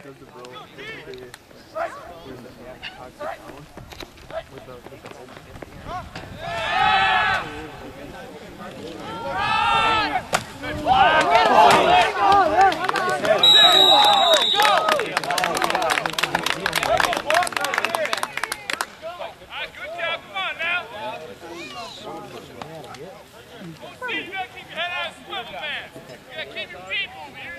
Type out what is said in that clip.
does the bro with the toxic sound with the open You gotta keep your head out of the swivel, man. You gotta keep your feet moving.